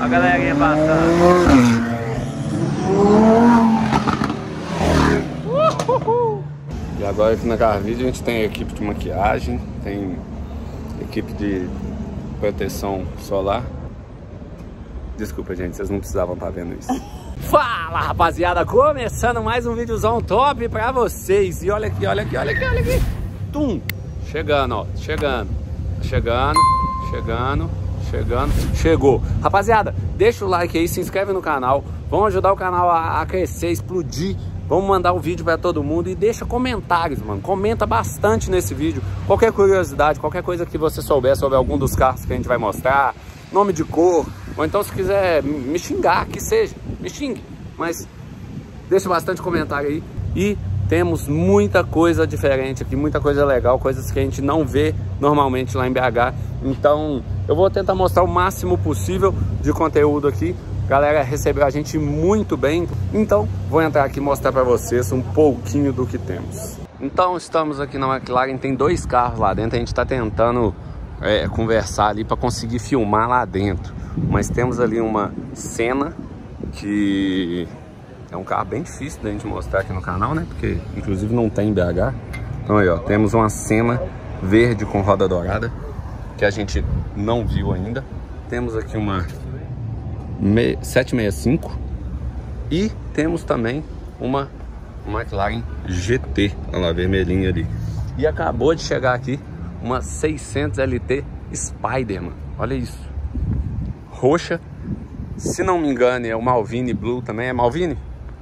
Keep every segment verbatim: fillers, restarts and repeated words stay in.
A galerinha passando. E agora aqui na Carvide a gente tem equipe de maquiagem, tem equipe de proteção solar. Desculpa, gente, vocês não precisavam estar vendo isso. Fala, rapaziada, começando mais um videozão top pra vocês. E olha aqui, olha aqui, olha aqui, olha aqui. Tum! Chegando, ó, chegando, chegando, chegando, chegando, chegou. Rapaziada, deixa o like aí, se inscreve no canal. Vamos ajudar o canal a, a crescer, explodir. Vamos mandar um vídeo pra todo mundo e deixa comentários, mano. Comenta bastante nesse vídeo. Qualquer curiosidade, qualquer coisa que você souber sobre algum dos carros que a gente vai mostrar. Nome de cor. Ou então se quiser me xingar, que seja. Me xingue. Mas deixa bastante comentário aí. E temos muita coisa diferente aqui. Muita coisa legal. Coisas que a gente não vê normalmente lá em B H. Então eu vou tentar mostrar o máximo possível de conteúdo aqui. A galera recebeu a gente muito bem, então vou entrar aqui e mostrar para vocês um pouquinho do que temos. Então estamos aqui na McLaren, tem dois carros lá dentro, a gente está tentando é, conversar ali para conseguir filmar lá dentro. Mas temos ali uma Senna, que é um carro bem difícil da gente mostrar aqui no canal, né? Porque inclusive não tem em B H. Então aí ó, temos uma Senna verde com roda dourada, que a gente não viu ainda. Temos aqui uma sete sessenta e cinco e temos também uma McLaren G T, olha lá, vermelhinha ali. E acabou de chegar aqui uma seiscentos L T Spider, mano. Olha isso, roxa, se não me engano é o Malvine Blue também. É Malvine?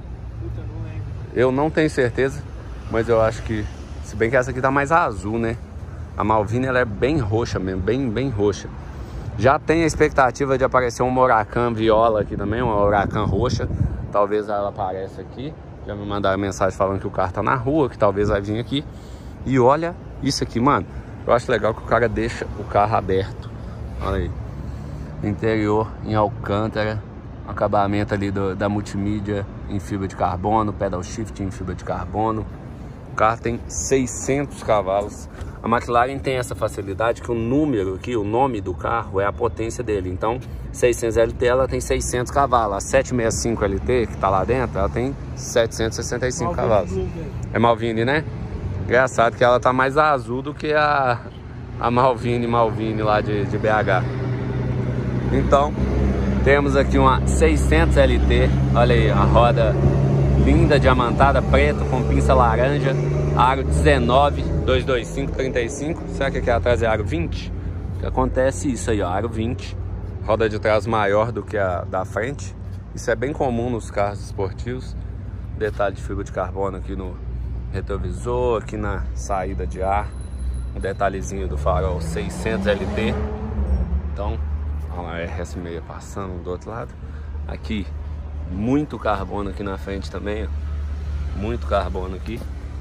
Eu não tenho certeza, mas eu acho que, se bem que essa aqui tá mais azul, né? A Malvine ela é bem roxa mesmo, bem, bem roxa. Já tem a expectativa de aparecer um Huracan Viola aqui também, uma Huracan roxa. Talvez ela apareça aqui. Já me mandaram mensagem falando que o carro tá na rua, que talvez vai vir aqui. E olha isso aqui, mano. Eu acho legal que o cara deixa o carro aberto. Olha aí. Interior em alcântara. Acabamento ali do, da multimídia em fibra de carbono. Pedal shift em fibra de carbono. O carro tem seiscentos cavalos. A McLaren tem essa facilidade que o número aqui, o nome do carro é a potência dele. Então, seiscentos L T ela tem seiscentos cavalos. A setecentos e sessenta e cinco L T que tá lá dentro, ela tem setecentos e sessenta e cinco cavalos. É Malvine, né? Engraçado que ela tá mais azul do que a, a Malvine, Malvine lá de, de B H. Então, temos aqui uma seiscentos L T. Olha aí, a roda linda, diamantada, preto, com pinça laranja. Aro dezenove, duzentos e vinte e cinco, trinta e cinco. Será que aqui atrás é aro vinte? Que acontece isso aí, ó, aro vinte. Roda de trás maior do que a da frente. Isso é bem comum nos carros esportivos. Detalhe de fibra de carbono aqui no retrovisor, aqui na saída de ar. Um detalhezinho do farol seiscentos L T. Então, olha lá, R S seis passando do outro lado. Aqui, muito carbono aqui na frente também, ó. Muito carbono aqui.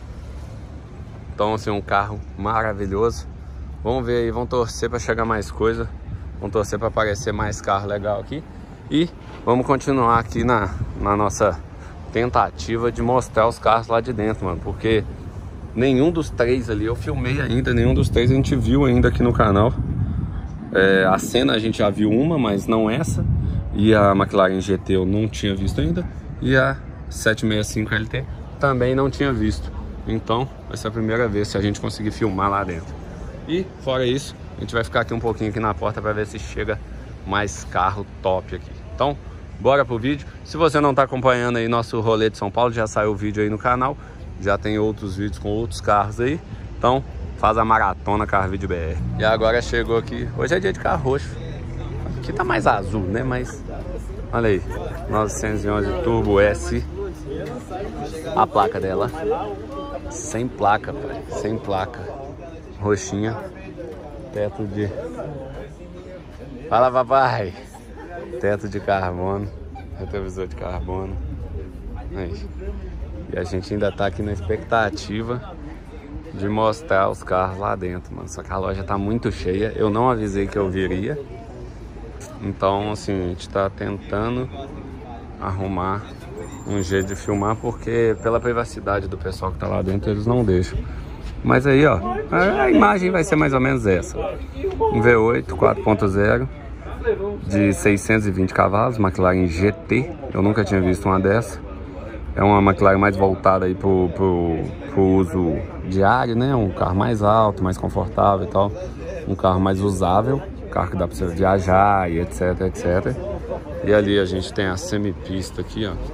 Então, assim, um carro maravilhoso. Vamos ver aí, vamos torcer para chegar mais coisa. Vamos torcer para aparecer mais carro legal aqui. E vamos continuar aqui na, na nossa tentativa de mostrar os carros lá de dentro, mano. Porque nenhum dos três ali eu filmei ainda. Nenhum dos três a gente viu ainda aqui no canal. É, a Senna a gente já viu uma, mas não essa. E a McLaren G T eu não tinha visto ainda. E a setecentos e sessenta e cinco L T também não tinha visto. Então, vai ser a primeira vez se a gente conseguir filmar lá dentro. E, fora isso, a gente vai ficar aqui um pouquinho aqui na porta para ver se chega mais carro top aqui. Então, bora pro vídeo. Se você não está acompanhando aí nosso rolê de São Paulo, já saiu o vídeo aí no canal. Já tem outros vídeos com outros carros aí. Então, faz a maratona Carvide B R. E agora chegou aqui. Hoje é dia de carro roxo. Aqui tá mais azul, né? Mas, olha aí. novecentos e onze Turbo S. A placa dela. Sem placa, pai. Sem placa. Roxinha. Teto de... Fala, papai. Teto de carbono. Retrovisor de carbono. Aí. E a gente ainda tá aqui na expectativa de mostrar os carros lá dentro, mano. Só que a loja tá muito cheia. Eu não avisei que eu viria. Então, assim, a gente tá tentando arrumar um jeito de filmar, porque pela privacidade do pessoal que tá lá dentro, eles não deixam. Mas aí, ó, a imagem vai ser mais ou menos essa. Um V oito quatro ponto zero, de seiscentos e vinte cavalos, McLaren G T. Eu nunca tinha visto uma dessa. É uma McLaren mais voltada aí pro, pro, pro uso diário, né? Um carro mais alto, mais confortável e tal. Um carro mais usável, um carro que dá pra você viajar e etc, etcétera. E ali a gente tem a semipista aqui, ó.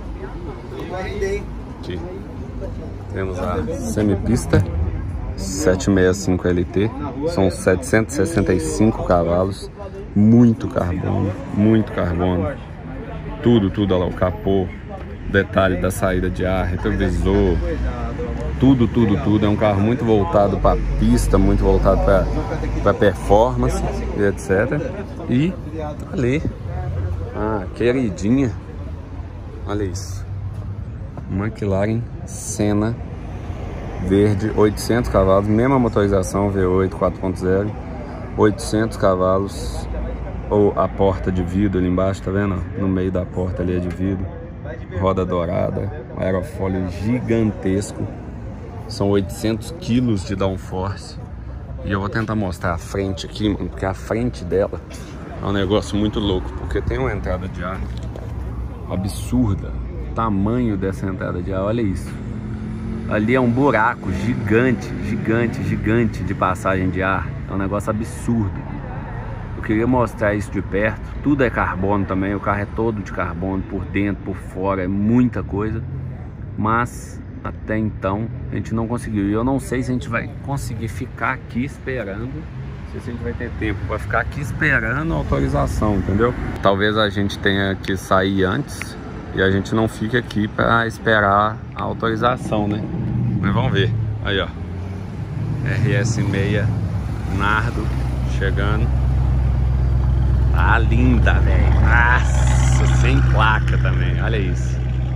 Aqui. Temos a semipista setecentos e sessenta e cinco L T. São setecentos e sessenta e cinco cavalos. Muito carbono, muito carbono. Tudo, tudo, olha lá, o capô. Detalhe da saída de ar, retrovisor, tudo, tudo, tudo. É um carro muito voltado para pista, muito voltado para performance e etcétera. E ali, a queridinha, olha isso, McLaren Senna verde, oitocentos cavalos, mesma motorização V oito quatro ponto zero, oitocentos cavalos. Ou a porta de vidro ali embaixo, tá vendo? No meio da porta ali é de vidro. Roda dourada, aerofólio gigantesco. São oitocentos quilos de downforce. E eu vou tentar mostrar a frente aqui, mano, porque a frente dela é um negócio muito louco. Porque tem uma entrada de ar absurda. O tamanho dessa entrada de ar, olha isso. Ali é um buraco gigante, gigante, gigante de passagem de ar. É um negócio absurdo. Eu queria mostrar isso de perto. Tudo é carbono também. O carro é todo de carbono, por dentro, por fora. É muita coisa. Mas até então a gente não conseguiu. E eu não sei se a gente vai conseguir ficar aqui esperando. Não sei se a gente vai ter tempo para ficar aqui esperando a autorização, entendeu? Talvez a gente tenha que sair antes e a gente não fique aqui para esperar a autorização, né? Mas vamos ver. Aí, ó, R S seis Nardo chegando. Tá linda, velho. Nossa, sem placa também, olha isso.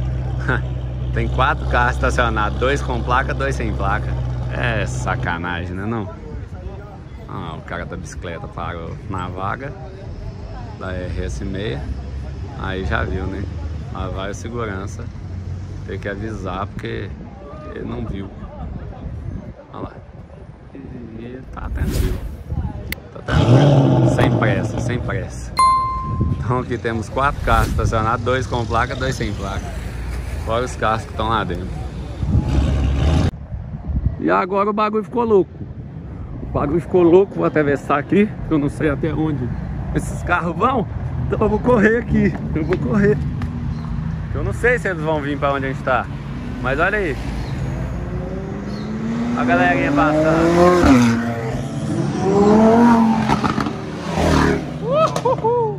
Tem quatro carros estacionados, dois com placa, dois sem placa. É sacanagem, né não? Ah, o cara da bicicleta parou na vaga da R S seis. Aí já viu, né? Lá vai o segurança ter que avisar porque ele não viu. Olha lá. E tá tranquilo. Tá tranquilo. Sem pressa, sem pressa. Então aqui temos quatro carros estacionados, dois com placa, dois sem placa. Fora os carros que estão lá dentro. E agora o bagulho ficou louco. O bagulho ficou louco, vou atravessar aqui, porque eu não sei até onde esses carros vão. Então eu vou correr aqui, eu vou correr. Eu não sei se eles vão vir para onde a gente está. Mas olha aí. A galerinha passando. Uhul.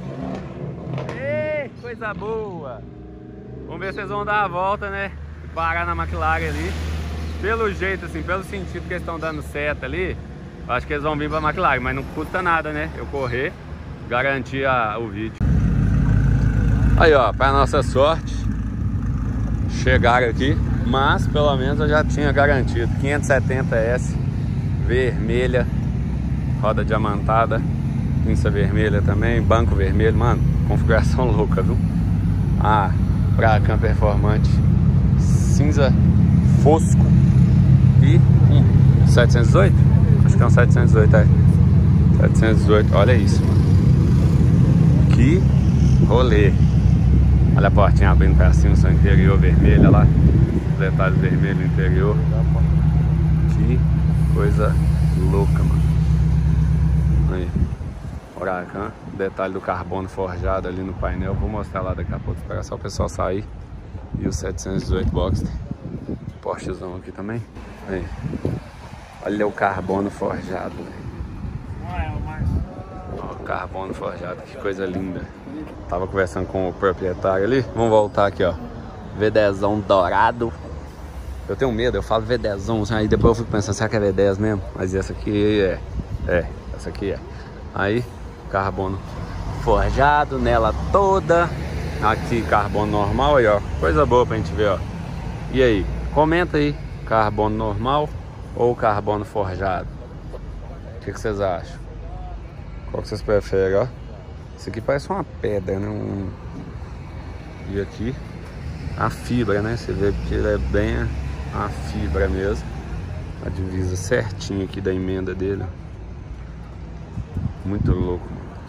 Ei, coisa boa. Vamos ver se eles vão dar a volta, né? E parar na McLaren ali. Pelo jeito, assim, pelo sentido que eles estão dando seta ali, acho que eles vão vir pra McLaren, mas não custa nada, né? Eu correr, garantir a, o vídeo. Aí, ó, pra nossa sorte, chegaram aqui, mas pelo menos eu já tinha garantido. quinhentos e setenta S, vermelha, roda diamantada, pinça vermelha também, banco vermelho, mano, configuração louca, viu? Ah, Brabham performante, cinza fosco e um setecentos e dezoito, acho que é um setecentos e dezoito, é setecentos e dezoito, olha isso, mano. Que rolê. Olha a portinha abrindo pra cima, seu interior vermelho, olha lá, os detalhes vermelhos no interior. Que coisa louca, mano. Aí, Brabham, detalhe do carbono forjado ali no painel. Vou mostrar lá daqui a pouco, esperar só o pessoal sair. E o setecentos e dezoito Boxster, Porschezão aqui também. Aí, olha o carbono forjado, velho. Olha o carbono forjado, que coisa linda. Tava conversando com o proprietário ali. Vamos voltar aqui, ó. V dezão dourado. Eu tenho medo, eu falo V dezão, aí depois eu fico pensando, será que é V dez mesmo? Mas essa aqui é. É, essa aqui é. Aí, carbono forjado nela toda. Aqui, carbono normal aí, ó. Coisa boa pra gente ver, ó. E aí, comenta aí, carbono normal ou carbono forjado? O que, que vocês acham? Qual que vocês preferem, ó? Isso aqui parece uma pedra, né? Um... E aqui, a fibra, né? Você vê que ele é bem a fibra mesmo. A divisa certinha aqui da emenda dele. Muito louco, mano.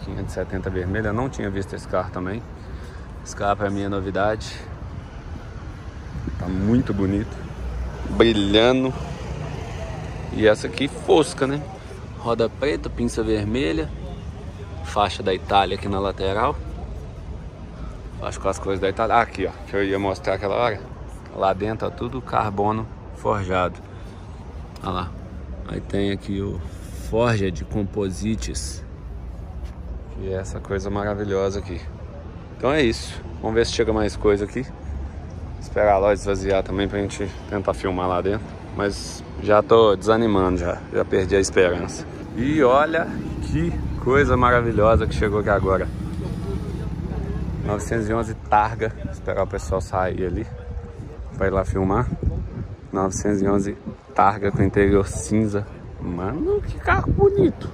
quinhentos e setenta vermelha. Eu não tinha visto esse carro também. Esse carro pra mim é novidade. Tá muito bonito, brilhando. E essa aqui fosca, né? Roda preta, pinça vermelha, faixa da Itália aqui na lateral. Faixa com as coisas da Itália. Ah, aqui, ó, que eu ia mostrar aquela hora. Lá dentro, ó, tudo carbono forjado. Olha lá. Aí tem aqui o Forged Composites, que é essa coisa maravilhosa aqui. Então é isso. Vamos ver se chega mais coisa aqui. Esperar a loja esvaziar também pra gente tentar filmar lá dentro. Mas já tô desanimando, já. Já perdi a esperança. E olha que coisa maravilhosa que chegou aqui agora. novecentos e onze Targa. Esperar o pessoal sair ali pra ir lá filmar. novecentos e onze Targa com interior cinza. Mano, que carro bonito.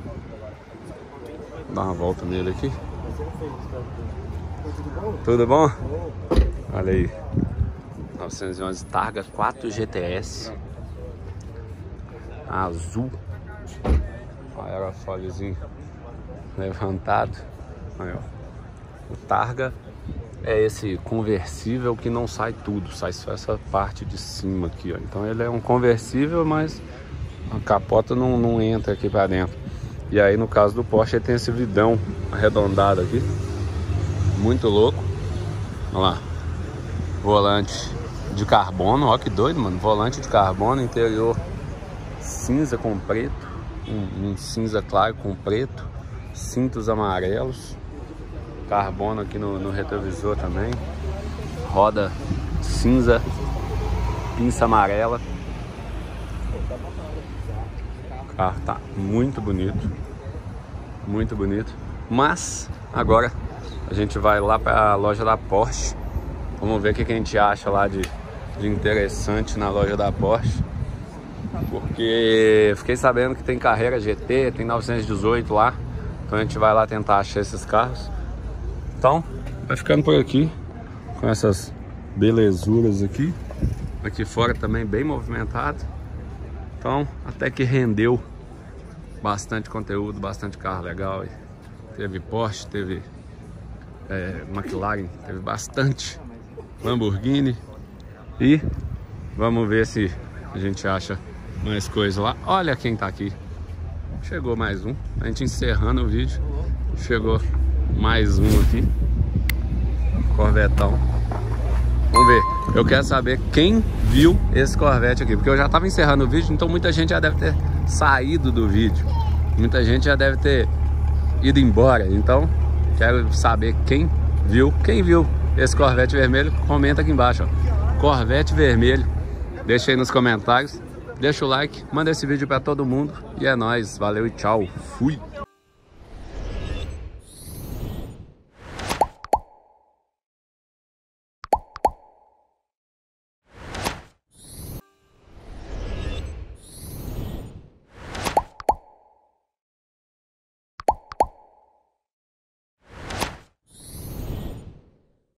Vou dar uma volta nele aqui. Tudo bom? Olha aí. novecentos e onze Targa quatro G T S. Azul. O aerofóliozinho levantado. Aí, ó. O Targa é esse conversível que não sai tudo, sai só essa parte de cima aqui, ó. Então ele é um conversível, mas a capota não, não entra aqui para dentro. E aí no caso do Porsche ele tem esse vidão arredondado aqui, muito louco. Olha lá, volante de carbono, ó que doido, mano. Volante de carbono, interior cinza com preto, um, um cinza claro com preto, cintos amarelos. Carbono aqui no, no retrovisor também. Roda cinza, pinça amarela. O carro tá muito bonito. Muito bonito. Mas agora a gente vai lá para a loja da Porsche. Vamos ver o que, que a gente acha lá de, de interessante na loja da Porsche. Porque fiquei sabendo que tem Carrera G T, tem novecentos e dezoito lá. Então a gente vai lá tentar achar esses carros. Então, vai ficando por aqui, com essas belezuras aqui. Aqui fora também bem movimentado. Então, até que rendeu bastante conteúdo, bastante carro legal. Teve Porsche, teve é, McLaren, teve bastante Lamborghini. E vamos ver se a gente acha mais coisa lá. Olha quem tá aqui. Chegou mais um. A gente encerrando o vídeo. Chegou mais um aqui. Corvetão. Vamos ver. Eu quero saber quem viu esse Corvette aqui. Porque eu já tava encerrando o vídeo, então muita gente já deve ter saído do vídeo. Muita gente já deve ter ido embora. Então, quero saber quem viu. Quem viu esse Corvette vermelho, comenta aqui embaixo, ó. Corvette vermelho. Deixa aí nos comentários. Deixa o like, manda esse vídeo pra todo mundo. E é nóis. Valeu e tchau. Fui.